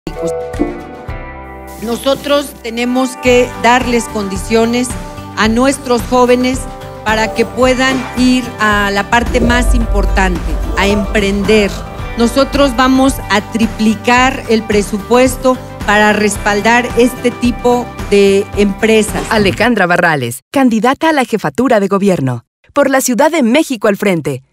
Nosotros tenemos que darles condiciones a nuestros jóvenes para que puedan ir a la parte más importante, a emprender. Nosotros vamos a triplicar el presupuesto para respaldar este tipo de empresas. Alejandra Barrales, candidata a la jefatura de gobierno. Por la Ciudad de México al frente.